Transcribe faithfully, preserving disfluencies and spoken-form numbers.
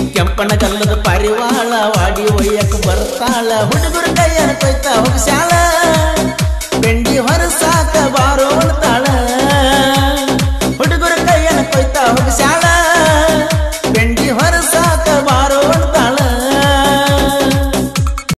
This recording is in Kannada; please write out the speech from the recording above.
ಕೆಂಪನ ಗಲ್ಲದ ಪಾರಿವಾಳ ವಾಡಿ ಒಯ್ಯಕ್ ಬರ್ತಾಳ ಹುಡುಗರ ಕೈಯ ಕೊಯ್ತಾ ಹೋಗ್ಸ್ಯಾಳ